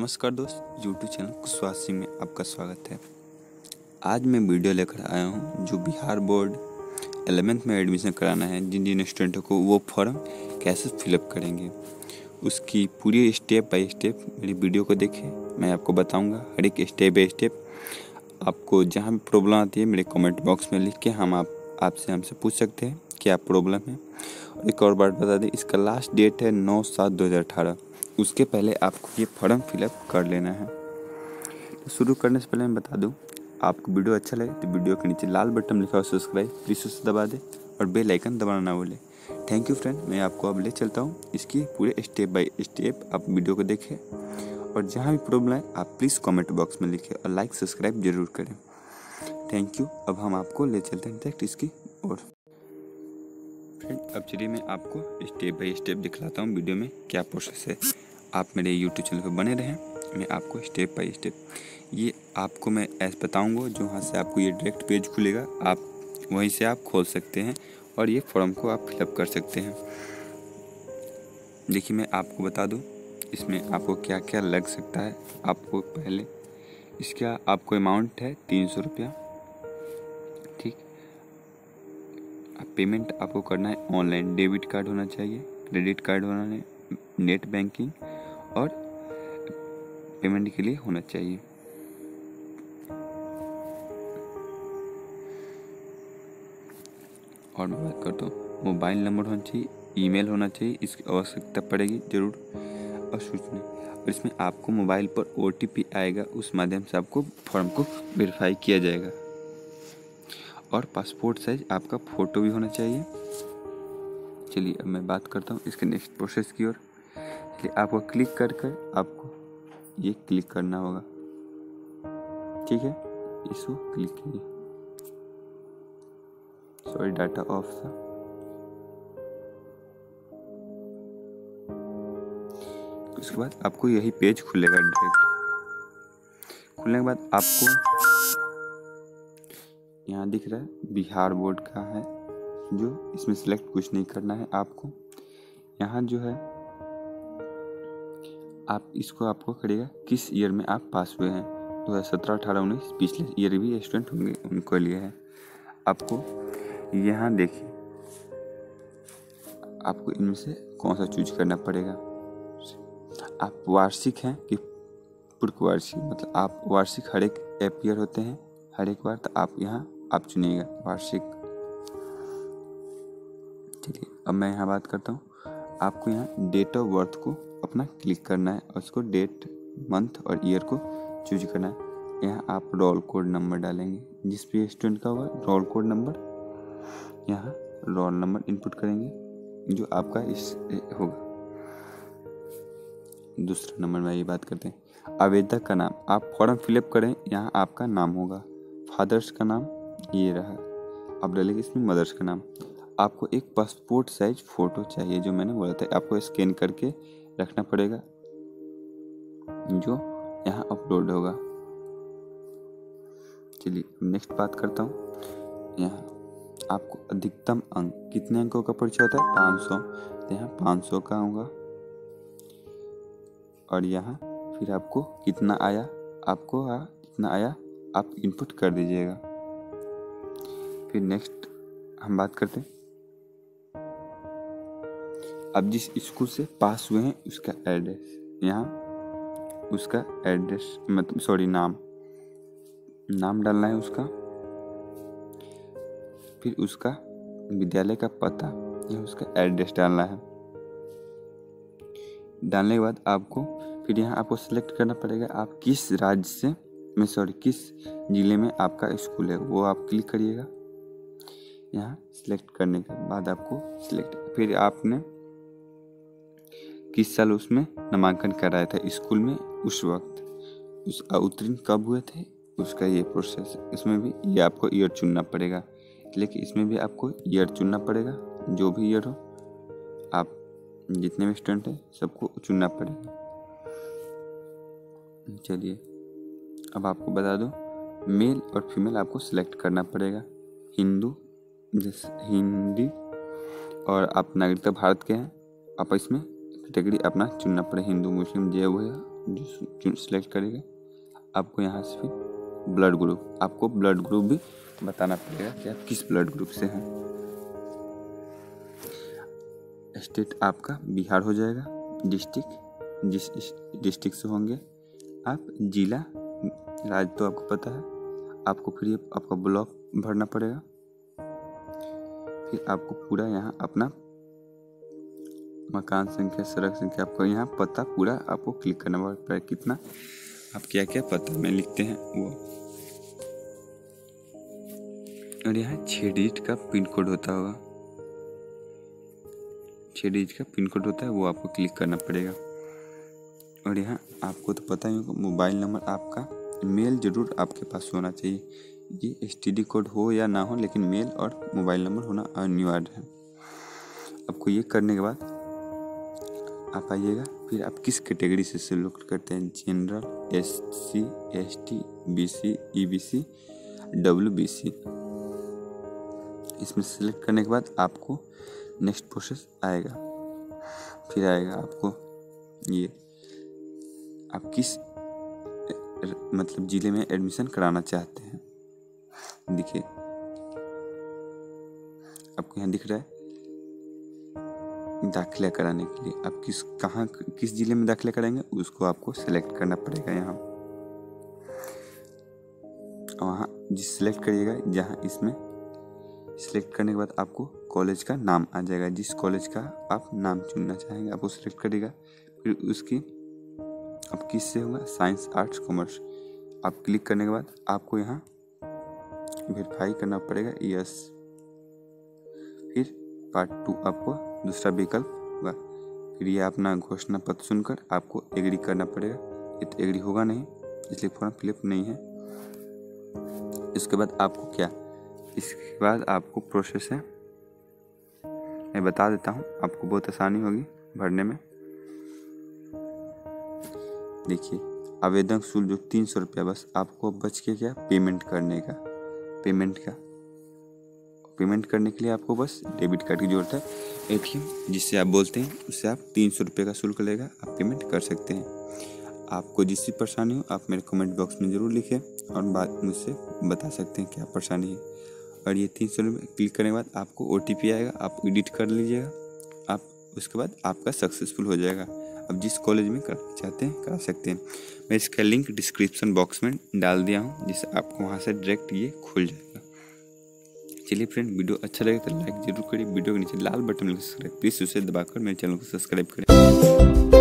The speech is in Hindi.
नमस्कार दोस्त, यूट्यूब चैनल कुशवासी में आपका स्वागत है। आज मैं वीडियो लेकर आया हूं जो बिहार बोर्ड 11th में एडमिशन कराना है। जिन जिन स्टूडेंटों को वो फॉर्म कैसे फिलअप करेंगे उसकी पूरी स्टेप बाय स्टेप मेरी वीडियो को देखें। मैं आपको बताऊंगा हर एक स्टेप बाय स्टेप। आपको जहां भी प्रॉब्लम आती है मेरे कमेंट बॉक्स में लिख के आपसे हमसे पूछ सकते हैं क्या प्रॉब्लम है। और एक और बात बता दें, इसका लास्ट डेट है 9/7/2018। उसके पहले आपको ये फॉर्म फिलअप कर लेना है। तो शुरू करने से पहले मैं बता दूं, आपको वीडियो अच्छा लगे तो वीडियो के नीचे लाल बटन लिखा हो सब्सक्राइब, प्लीज़ उसे दबा दें और बेल आइकन दबाना ना भूलें। Thank you friend. मैं आपको अब ले चलता हूँ इसकी पूरे स्टेप बाय स्टेप। आप वीडियो को देखें और जहाँ भी प्रॉब्लम है आप प्लीज़ कमेंट बॉक्स में लिखें और लाइक सब्सक्राइब जरूर करें। Thank you. अब हम आपको ले चलते हैं डायरेक्ट इसकी और फ्रेंड अब चलिए मैं आपको स्टेप बाय स्टेप दिखलाता हूँ वीडियो में क्या प्रोसेस है। आप मेरे यूट्यूब चैनल पर बने रहें। मैं आपको स्टेप बाय स्टेप ये आपको मैं ऐसे बताऊँगा जो वहाँ से आपको ये डायरेक्ट पेज खुलेगा, आप वहीं से आप खोल सकते हैं और ये फॉर्म को आप फिलअप कर सकते हैं। देखिए मैं आपको बता दूँ इसमें आपको क्या क्या लग सकता है। आपको पहले इसका आपको अमाउंट है 300 रुपया, ठीक। पेमेंट आपको करना है ऑनलाइन। डेबिट कार्ड होना चाहिए, क्रेडिट कार्ड होना है, नेट बैंकिंग और पेमेंट के लिए होना चाहिए। और मैं बात करता हूँ मोबाइल नंबर होना चाहिए, ईमेल होना चाहिए, इसकी आवश्यकता पड़ेगी जरूर। और सूचना और इसमें आपको मोबाइल पर OTP आएगा, उस माध्यम से आपको फॉर्म को वेरीफाई किया जाएगा। और पासपोर्ट साइज आपका फ़ोटो भी होना चाहिए। चलिए अब मैं बात करता हूँ इसके नेक्स्ट प्रोसेस की ओर। चलिए आपको क्लिक कर आपको ये क्लिक करना होगा, ठीक है। इसको क्लिक कीजिए। सॉरी डाटा ऑफ था। उसके बाद आपको यही पेज खुलेगा डायरेक्ट। खुलने के बाद आपको यहाँ दिख रहा है बिहार बोर्ड का है, जो इसमें सिलेक्ट कुछ नहीं करना है आपको। यहाँ जो है आप इसको आपको करेगा किस ईयर में आप पास हुए हैं। 2017, 18, 19 पिछले ईयर भी स्टूडेंट होंगे उनको लिए है। आपको यहाँ देखिए आपको इनमें से कौन सा चूज करना पड़ेगा। आप वार्षिक हैं कि पूर्व वार्षिक, मतलब आप वार्षिक हर एक ईयर होते हैं हर एक बार, तो आप यहाँ आप चुनिएगा वार्षिक। चलिए अब मैं यहाँ बात करता हूँ। आपको यहाँ डेट ऑफ बर्थ को अपना क्लिक करना है और उसको डेट, मंथ और ईयर को चूज करना है। यहाँ आप रोल कोड नंबर डालेंगे, जिस भी स्टूडेंट का होगा रोल कोड नंबर, यहाँ रोल नंबर इनपुट करेंगे जो आपका इस होगा। दूसरा नंबर में ये बात करते हैं आवेदक का नाम। आप फॉर्म फिलअप करें, यहाँ आपका नाम होगा। फादर्स का नाम ये रहा, आप डालेंगे इसमें मदर्स का नाम। आपको एक पासपोर्ट साइज फ़ोटो चाहिए, जो मैंने बोला था आपको स्कैन करके रखना पड़ेगा, जो यहाँ अपलोड होगा। चलिए नेक्स्ट बात करता हूँ। यहाँ आपको अधिकतम अंक, कितने अंकों का परिचय होता है 500, तो यहाँ 500 का होगा। और यहाँ फिर आपको कितना आया, आपको कितना आया आप इनपुट कर दीजिएगा। फिर नेक्स्ट हम बात करते हैं अब जिस स्कूल से पास हुए हैं उसका एड्रेस। यहाँ उसका एड्रेस मतलब सॉरी नाम डालना है उसका। फिर उसका विद्यालय का पता या उसका एड्रेस डालना है। डालने के बाद आपको फिर यहाँ आपको सेलेक्ट करना पड़ेगा आप किस राज्य से किस जिले में आपका स्कूल है, वो आप क्लिक करिएगा। यहाँ सिलेक्ट करने के बाद आपको सिलेक्ट, फिर आपने किस साल उसमें नामांकन कराया था स्कूल में, उस वक्त उस उत्तीर्ण कब हुए थे, उसका ये प्रोसेस। इसमें भी ये आपको ईयर चुनना पड़ेगा, लेकिन इसमें भी आपको ईयर चुनना पड़ेगा। जो भी ईयर हो, आप जितने भी स्टूडेंट हैं सबको चुनना पड़ेगा। चलिए अब आपको बता दो, मेल और फीमेल आपको सिलेक्ट करना पड़ेगा। हिंदी और आप नागरिकता भारत के हैं, आप इसमें कैटेगरी अपना चुनना पड़ेगा। हिंदू मुस्लिम जो हुए जो सिलेक्ट करेंगे आपको यहाँ से फिर ब्लड ग्रुप, आपको ब्लड ग्रुप भी बताना पड़ेगा कि आप किस ब्लड ग्रुप से हैं। स्टेट आपका बिहार हो जाएगा, डिस्ट्रिक्ट जिस डिस्ट्रिक्ट से होंगे आप, जिला राज्य तो आपको पता है, आपको फिर ये आपका ब्लॉक भरना पड़ेगा। फिर आपको पूरा यहाँ अपना मकान संख्या, सड़क संख्या, आपको यहाँ पता पूरा आपको क्लिक करना पड़ेगा, कितना आप क्या क्या पता में लिखते हैं वो। और यहाँ 6 डिजिट का पिन कोड होता होगा, 6 डिजिट का पिन कोड होता है, वो आपको क्लिक करना पड़ेगा। और यहाँ आपको तो पता ही होगा मोबाइल नंबर आपका, मेल जरूर आपके पास होना चाहिए, ये STD कोड हो या ना हो, लेकिन मेल और मोबाइल नंबर होना अनिवार्य है। आपको ये करने के बाद आप आइएगा, फिर आप किस कैटेगरी से सिलेक्ट करते हैं, general, SC, ST, BC, EBC, WBC। इसमें सिलेक्ट करने के बाद आपको नेक्स्ट प्रोसेस आएगा, फिर आएगा आपको ये आप किस मतलब जिले में एडमिशन कराना चाहते हैं। देखिए आपको यहाँ दिख रहा है दाखिला कराने के लिए, आप किस जिले में दाखिला कराएंगे उसको आपको सेलेक्ट करना पड़ेगा। यहाँ वहाँ जिस सेलेक्ट करिएगा, जहाँ इसमें सेलेक्ट करने के बाद आपको कॉलेज का नाम आ जाएगा, जिस कॉलेज का आप नाम चुनना चाहेंगे आपको सेलेक्ट करिएगा। फिर उसकी अब किससे होगा, साइंस, आर्ट्स, कॉमर्स। आप क्लिक करने के बाद आपको यहाँ वेरीफाई करना पड़ेगा, यस। फिर पार्ट 2 आपको दूसरा विकल्प होगा, फिर ये अपना घोषणा पत्र सुनकर आपको एग्री करना पड़ेगा। ये तो एग्री होगा नहीं, इसलिए फॉर्म फिलअप नहीं है। इसके बाद आपको क्या, इसके बाद आपको प्रोसेस है, मैं बता देता हूँ, आपको बहुत आसानी होगी भरने में। देखिए आवेदन शुल्क जो 300 रुपया, बस आपको बच के क्या पेमेंट करने का, पेमेंट करने के लिए आपको बस डेबिट कार्ड की जरूरत है, ATM जिससे आप बोलते हैं, उससे आप 300 रुपये का शुल्क लेगा, आप पेमेंट कर सकते हैं। आपको जिस भी परेशानी हो आप मेरे कमेंट बॉक्स में ज़रूर लिखें और बात मुझसे बता सकते हैं क्या परेशानी है। और ये 300 रुपये क्लिक करने के बाद आपको OTP आएगा, आप एडिट कर लीजिएगा, आप उसके बाद आपका सक्सेसफुल हो जाएगा। अब जिस कॉलेज में करना चाहते हैं करा सकते हैं। मैं इसका लिंक डिस्क्रिप्शन बॉक्स में डाल दिया हूँ, जिससे आपको वहाँ से डायरेक्ट ये खुल जाएगा। चलिए फ्रेंड, वीडियो अच्छा लगे तो लाइक जरूर करिए, वीडियो के नीचे लाल बटन में सब्सक्राइब प्लीज़ उसे दबाकर मेरे चैनल को सब्सक्राइब करें।